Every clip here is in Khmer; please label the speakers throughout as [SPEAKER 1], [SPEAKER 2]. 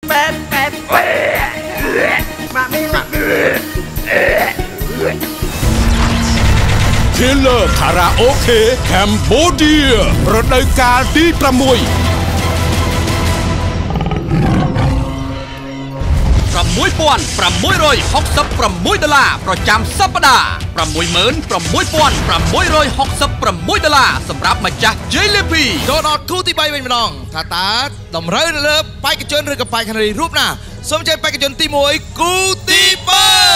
[SPEAKER 1] เทเลอร์คาราโอเกะแคมโบเดียรถในการที่ประมวยประมวยป่วนประมวยรอย60ประมวยดอลลาร์ประจำสัปดาห์ประมวยหมื่นประมวยป่วนประมวยรอย60ประมวยดอลลาร์สำหรับมาจากเจลิปีโดนอดคู่ที่ใบเป็นน้องถ้าตาดำเริงเลิฟไปกระจนหรือกับไปขนาดรูปหน้าสมใจไปกระจนตีมวยกูตีไป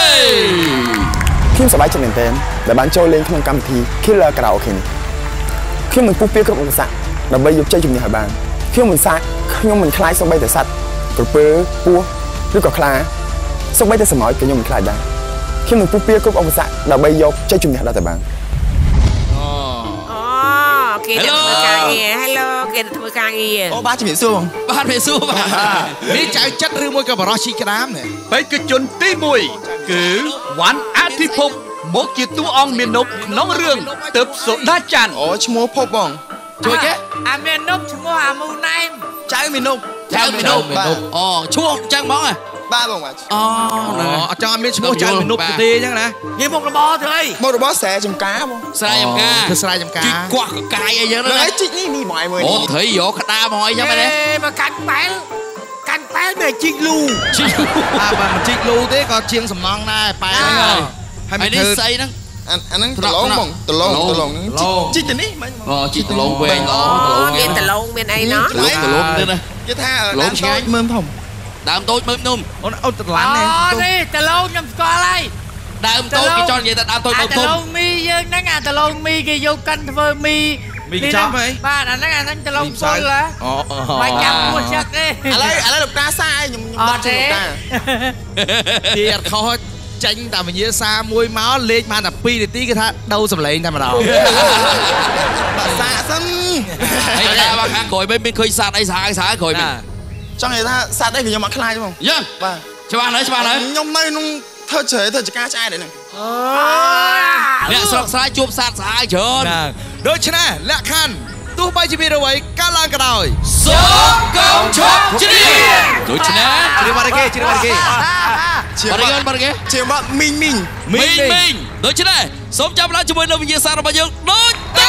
[SPEAKER 2] ខ្ញុំសប្បាយចិត្តមែនទែនដែលបានចូលលេងក្នុងកម្មវិធី Killer Karaoke នេះខ្ញុំមិនពុះពៀគ្រប់ឧបសគ្គដើម្បីយកជ័យជំនះឲ្យបានខ្ញុំមិនសាកខ្ញុំមិនខ្លាចសូម្បីតែសត្វក្រពើពស់ឬក៏ខ្លាសូម្បីតែសម្អោចក៏ខ្ញុំមិនខ្លាចដែរខ្ញុំនឹងពុះពៀគ្រប់ឧបសគ្គដើម្បីយកជ័យជំនះដល់តែបាន
[SPEAKER 3] គេទៅធ្វើការងារ Hello គេទៅធ្វើការងារ
[SPEAKER 2] អូបាទជំរាបសួរ
[SPEAKER 4] បាទជំរាបសួរបាទ
[SPEAKER 1] នេះចៅចិត្តឬមួយក៏បរោះជីក្តាមនេះបេក្ខជនទី1គឺវ៉ាន់អាទិភពមកជាតួអង្គមានុបក្នុងរឿងទឹកសូដាច័ន្ទ
[SPEAKER 2] អូឈ្មោះភពបង
[SPEAKER 1] ជួយគេ
[SPEAKER 3] អាមានុបឈ្មោះអាមូណែម
[SPEAKER 2] ចៅមានុប
[SPEAKER 4] អូឈ្មោះចឹងហ្មង
[SPEAKER 2] បាទបងបាទ
[SPEAKER 1] អូអត់ចង់ឲ្យមានឈ្មោះចៅមានុបទេអញ្ចឹងណា
[SPEAKER 3] និយាយមុខរបរធ្វើអី
[SPEAKER 2] មុខរបរស្រែចម្ការបង
[SPEAKER 4] ស្រែចម្ការ
[SPEAKER 1] គឺស្រែចម្ការ
[SPEAKER 4] ជីកកោះកកាយអីចឹងណា
[SPEAKER 2] ជីកនេះបងឲ្យមើល
[SPEAKER 4] អូត្រីយកក្តារមកអីចឹងមែនទេ
[SPEAKER 3] មកកាច់បែលមិនជីកលូ
[SPEAKER 1] បាទមិនជីកលូទេក៏ជាងសំណងដែរបែលហ្នឹង
[SPEAKER 4] ហើយមាននេះស្អីហ្នឹង
[SPEAKER 2] អាហ្នឹងតឡងបងតឡងជីកទៅនេះមិន
[SPEAKER 4] អូជីកតឡងវែង
[SPEAKER 3] មានតឡងមានអីណោះ
[SPEAKER 4] តឡងទៅណា
[SPEAKER 2] គេថាដើមតូចមើមធំ
[SPEAKER 4] ដើមតូចមើមនំ
[SPEAKER 1] អូនតឡាន់
[SPEAKER 3] នេះតឡងខ្ញុំស្គាល់ហើយ
[SPEAKER 4] ដើមតូចគេចង់និយាយថាដើមតូចមើមធំ
[SPEAKER 3] តឡងមីយើងហ្នឹងអាតឡងមីគេយកកាន់ធ្វើមី
[SPEAKER 1] ចាំហី
[SPEAKER 3] បាទអាហ្នឹងតឡងពុលហ៎បាច់ចាំពោះចិត្តទេ
[SPEAKER 2] ឥឡូវលោកតាសាឲ្យខ្ញុំ
[SPEAKER 3] អត់ទេ
[SPEAKER 1] គេអត់ខុសចាញ់តែវិញ្ញាសាមួយមកលេខបានតែ2នាទីគេថាដូរសម្លេងតែម្ដង
[SPEAKER 2] បាទសាសិន
[SPEAKER 4] ហើយតែមកខាងក្រោយមិនមានឃើញសត្វអីសាហាវក្រោយមិន
[SPEAKER 2] ចង់និយាយថាសត្វអីខ្ញុំអត់ខ្លាចបង
[SPEAKER 4] យ៉ាង
[SPEAKER 2] បាទ
[SPEAKER 4] ច្បាស់ហើយ
[SPEAKER 2] ខ្ញុំនៅក្នុងធ្វើច្រែធ្វើចការឆ្អែតហ្នឹង
[SPEAKER 4] អ្នកស្រុកស្រែជួបសត្វសាហាវច្រើន
[SPEAKER 1] ដូច្នេះលក្ខខណ្ឌទោះបីជាមានអ្វីកើតឡើងក៏ដោយ
[SPEAKER 4] សូមកុំឈប់ជ្រៀងដូច្នេះ
[SPEAKER 1] ជ្រៀងបាត់គេជ្រៀងបាត់គេ
[SPEAKER 2] ជាបាត់មីង
[SPEAKER 4] ដូច្នេះសូមចាប់ឡើងជាមួយនឹងវិញ្ញាសារបស់យើងដូចទៅ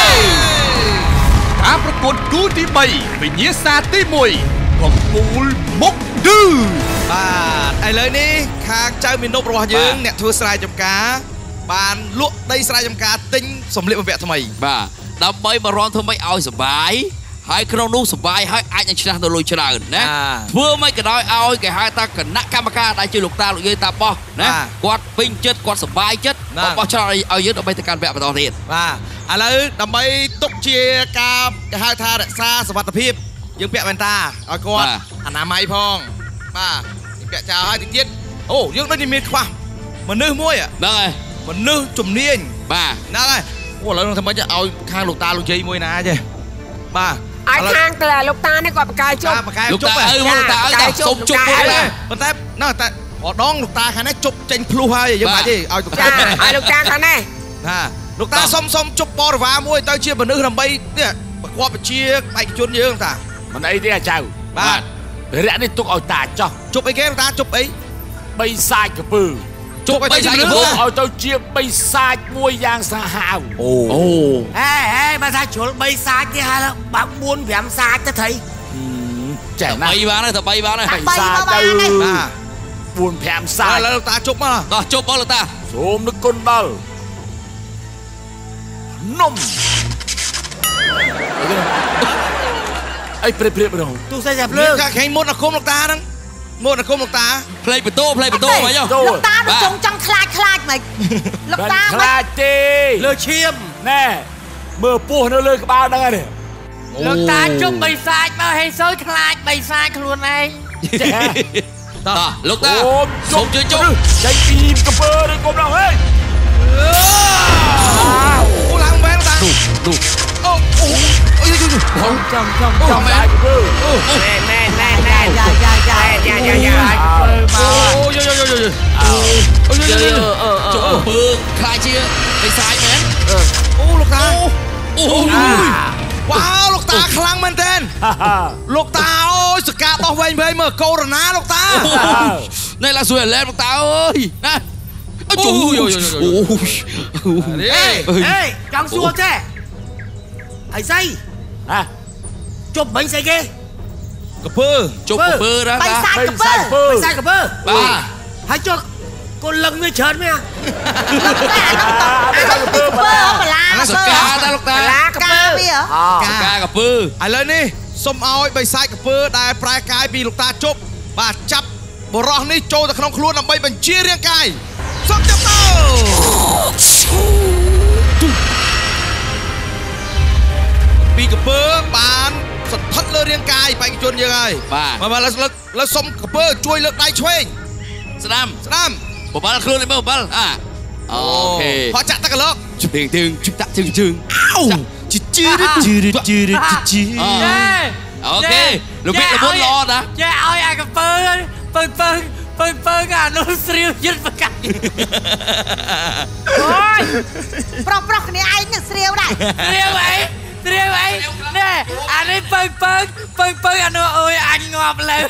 [SPEAKER 1] ការប្រកួតគូទី3វិញ្ញាសាទី1កំពូលមុខឌឺបាទឥឡូវនេះខាងចៅមានុបរបស់យើងអ្នកធ្វើស្រែចម្ការបានលក់ដីស្រែចម្ការទិញសម្លៀកបំពាក់ថ្មី
[SPEAKER 4] បាទដើម្បីមករំធ្វើម៉េចឲ្យសុបាយហើយក្នុងនោះសុបាយហើយអាចនឹងឈ្នះទៅលុយច្រើនណាធ្វើម៉េចក៏ដោយឲ្យគេហៅថាគណៈកម្មការដែលជាលោកតាលោកយាយតាបោះណាគាត់ពេញចិត្តគាត់សុបាយចិត្តបោះច្រើនឲ្យយើងដើម្បីទៅកាន់វគ្គបន្តទៀត
[SPEAKER 1] បាទឥឡូវដើម្បីទុកជាការគេហៅថារក្សាសុវត្ថិភាពយើងពាក់វ៉ែនតាឲ្យគាត់អនាម័យផងបាទពាក់ចោលហើយតិចទៀតអូយើងដូចមានខ្វះមនុស្សមួយ
[SPEAKER 4] ហ្នឹងហើយ
[SPEAKER 1] មនុស្សជំនាញ
[SPEAKER 4] បាទ
[SPEAKER 1] ហ្នឹងហើយអូឥឡូវនឹងធ្វើម៉េចឲ្យខាងលោកតាលោកយាយមួយណាចេះបាទ
[SPEAKER 3] ឲ្យខាងតែលោកតានេះគាត់បកកាយជប់
[SPEAKER 4] លោកតាលោកតាឲ្យសុំជប់មួយ
[SPEAKER 1] ប៉ុន្តែណាតែម្ដងលោកតាខាងនេះជប់ចេញភ្លុះហើយយើងបាច់ទេឲ្យលោកតា
[SPEAKER 3] ឲ្យលោកតាខាងនេះ
[SPEAKER 1] ណាលោកតាសុំជប់បរិវារមួយទៅជាមនុស្សដើម្បីនេះប្រកបវិជាបេក្ខជនយើងតា
[SPEAKER 5] មិនអីទេអាចៅ
[SPEAKER 1] បាទ
[SPEAKER 5] រយៈនេះទុកឲ្យតាចោះ
[SPEAKER 1] ជប់អីគេលោកតាជប់អី
[SPEAKER 5] បិសាចកពើ
[SPEAKER 1] ជប់ឲ្យទៅ
[SPEAKER 5] ឲ្យទៅជាបិសាចមួយយ៉ាងសាហាវ
[SPEAKER 1] អូ
[SPEAKER 3] ហេបើថាជ្រុលបិសាចទេហើយបាក់4 5សាចទៅថៃ
[SPEAKER 4] ចា3បានទៅ3បាន
[SPEAKER 5] បិសាចទៅ
[SPEAKER 1] បាទ
[SPEAKER 5] 4 5សាច
[SPEAKER 1] ឥឡូវលោកតាជប់មក
[SPEAKER 4] ដោះជប់មកលោកតា
[SPEAKER 5] សូមនឹកគុណដល់នំអីព្រៀបម្ដង
[SPEAKER 3] ទូសេតែភ្លើង
[SPEAKER 1] ខាងមុនអាគុំលោកតាហ្នឹងមុនអាគុំលោកតា
[SPEAKER 4] ផ្លេចបន្ទោមកយក
[SPEAKER 3] លោកតាទៅចង់ខ្លាចមិនលោកតា
[SPEAKER 5] ខ្លាចទេ
[SPEAKER 1] លើឈាម
[SPEAKER 5] ណែមើលពោះនៅលើក្បាលហ្នឹងហើយ
[SPEAKER 3] លោកតាជុំបិសាចមកឲ្យសូវខ្លាចបិសាចខ្លួនឯង
[SPEAKER 4] តោះលោកតាសូមជួយជុំ
[SPEAKER 5] ចេញពីកំពើឬគុំដល់ហេ
[SPEAKER 1] អូឡើងមែនតា
[SPEAKER 4] ទូ
[SPEAKER 1] អូ
[SPEAKER 3] ចាំ
[SPEAKER 5] មែន
[SPEAKER 3] ណែយ៉ា
[SPEAKER 1] អូយ
[SPEAKER 4] ជុំពើខ្លាចជាបិសាចមែន
[SPEAKER 1] អូលោកតាអូវ៉ាវលោកតាខ្លាំងមែនទែនលោកតាអូ
[SPEAKER 6] สกัดต่อเวงเพย์เมื่อโคโรนาลูกตา
[SPEAKER 4] ในละสวยแล้วลูกตาเอ้ยนะจู
[SPEAKER 3] เฮ้ยจังซัวแท้ไอ้ไส้จบbệnhใส่เก
[SPEAKER 6] กระเพื่อ
[SPEAKER 4] จบกระเพื่อนะ
[SPEAKER 3] ไปใส่กระเพื่อไปใส่กระเพื่อให้จบคนลังไม่เชิญไหมอ่ะกระเพื่อปลา
[SPEAKER 4] สกาตาลูกตาก
[SPEAKER 3] ระเพื่อพี่เหร
[SPEAKER 4] อสกากระเพื่อ
[SPEAKER 6] ไอ้เลยนี่ส้มเอาไปใส่กระเพื่อได้ปลายกายปีลูกตาจบบาดจับบรอนี่โจแต่ขนมครัวนำไปบัญชีเรียงกายส้มจับเต้าปีกระเพื่อบานสัตว์ทัดเลยเรียงกายไปกี่จนยังไงมาแล้วส้มกระเพื่อช่วยเลือกได้ช่วย
[SPEAKER 4] สนามผมบอลครูเลยบอลโอเค
[SPEAKER 6] พอจัดตะกันล็อก
[SPEAKER 4] ถึงอ้าวจืดโอเคลูกพี่กระพุ้นรอนะ
[SPEAKER 3] แย่เอาไอ้กระเปิ้งนู่นสรียึดประกันโอ้ยปลอกนี่ไอ้เนี่ยสรีได้สรีไว้เนี่ยอันนี้เปิ้งอันนู้นโอ้ยอันงอบเลย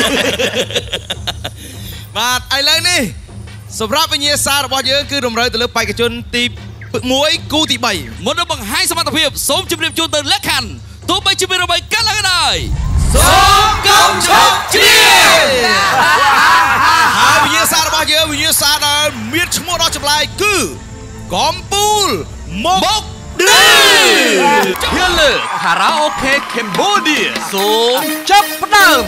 [SPEAKER 6] มาไอ้เลยนี่สำหรับวิญญาณศาสตร์របស់យើងគឺតម្រូវទៅលើបេក្ខជនទី1គូទី3
[SPEAKER 4] មុននឹងបង្ហាញសមត្ថភាពសូមជម្រាបជូនទៅលក្ខខណ្ឌទោះបីជាមានអ្វីកើតឡើងក៏ដោយ
[SPEAKER 6] សូមកុំឈប់ជ្រាបហើយវិញ្ញាសារបស់យើងវិញ្ញាសាដែលមានឈ្មោះដ៏ចម្លែកគឺកំពូលមុខឌឺ
[SPEAKER 1] เพื่อเลิกคาราโอเกะเคมโบเดียសូមចាប់ផ្ដើម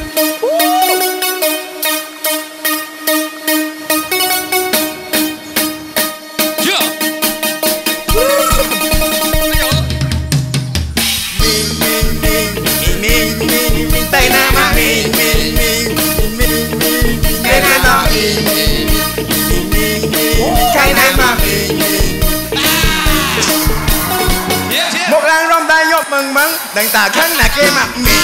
[SPEAKER 2] มึงดังตาข้างหน้าเกมมี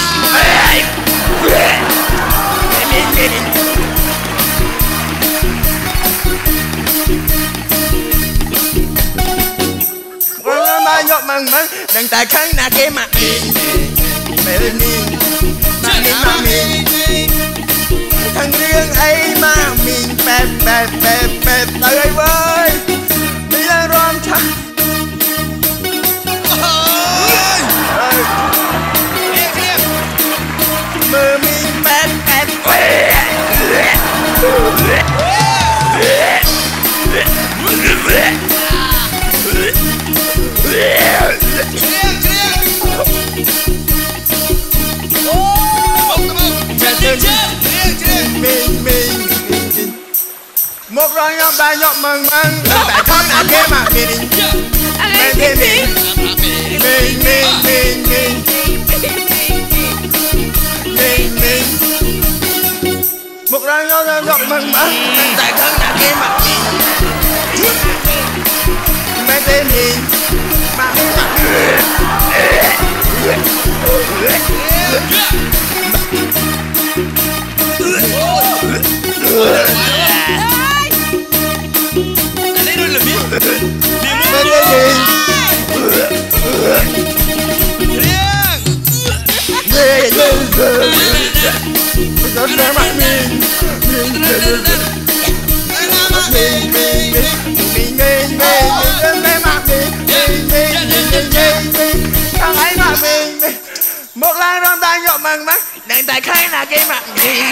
[SPEAKER 2] มายกมึงดังตาข้างหน้าเกมมีทั้งเรื่องไอ้มามีแป๊บเตยเว้ยไม่ได้รอมช้ำมือมีแป๊บมกร้อยยอบได้ยอบมึงแต่ข้างหน้าเกมมีmột răng nó giọt mừng mừng tại thân đã kia mặt mấy tên hiền mà đi mặt
[SPEAKER 4] đây luôn là biết
[SPEAKER 2] mấy tên hiền một lan rong tay nhộn mừng mắt đèn tại khai là cái mặt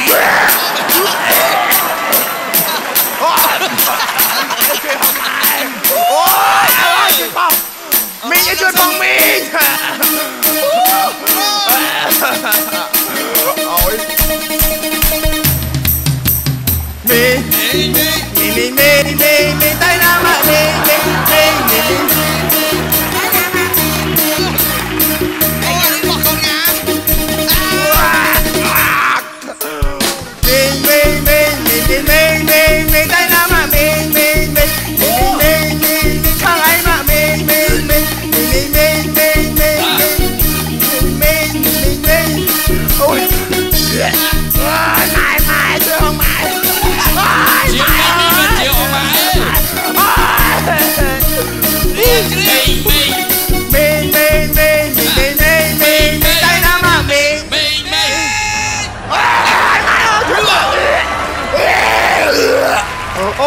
[SPEAKER 2] mình sẽ chuột bằng mình ôi mình tay nào mà mình tay nào mà mình không ai mà mình ôi mày chưa không mày
[SPEAKER 4] chiều mày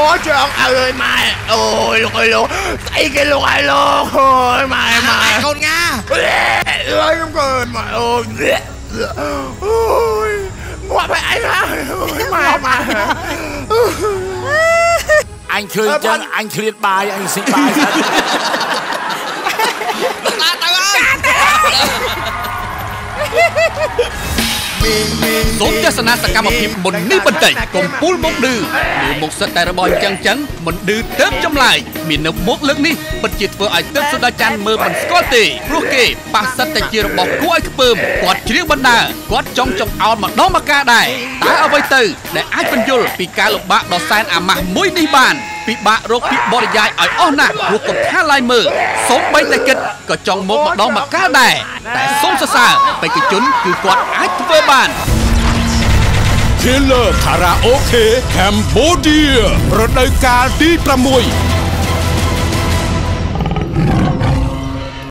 [SPEAKER 5] ចង់អើយម៉ែអូយលោកអើយលោកស្អីគេលោកអើយលោកអូយម៉ែ
[SPEAKER 6] កូនងា
[SPEAKER 5] អើយខ្ញុំកូនម៉ែអូយអូយមកไปអីម៉ែអញឃើញចឹងអញឃ្លាតបាយអញស៊ីបាយសិន
[SPEAKER 6] ទៅអើយ
[SPEAKER 1] សូមទស្សនាសកម្មភាពមុននេះបន្តិចកំពូលមកឌឺមុខសិតតែរបស់អញ្ចឹងមិនឌឺទៅចម្លែកមាននៅមុខលើកនេះពិតជាធ្វើឲ្យទឹកសុដាចាន់មើលមិនស្គាល់ទេព្រោះគេប៉ះសិតតែជារបស់គួរឲ្យខ្ពើមគាត់ជ្រៀងបណ្ដើគាត់ចង់ចង្អោលម្ដងម្កាដែរតើអ្វីទៅដែលអាចបញ្យល់ពីការលំបាកដ៏សែនអាម៉ាស់មួយនេះបានពិបាករកពីបរិយាយឲ្យអស់ណាស់ព្រោះកុំថាឡើយមើលសូម្បីតែគិតក៏ចង់មកម្ដងម្កាដែរតែសូមសរសើរបេក្ខជនគឺគាត់អាចធ្វើបាន
[SPEAKER 5] Killer Karaoke Cambodia រដូវកាលទី6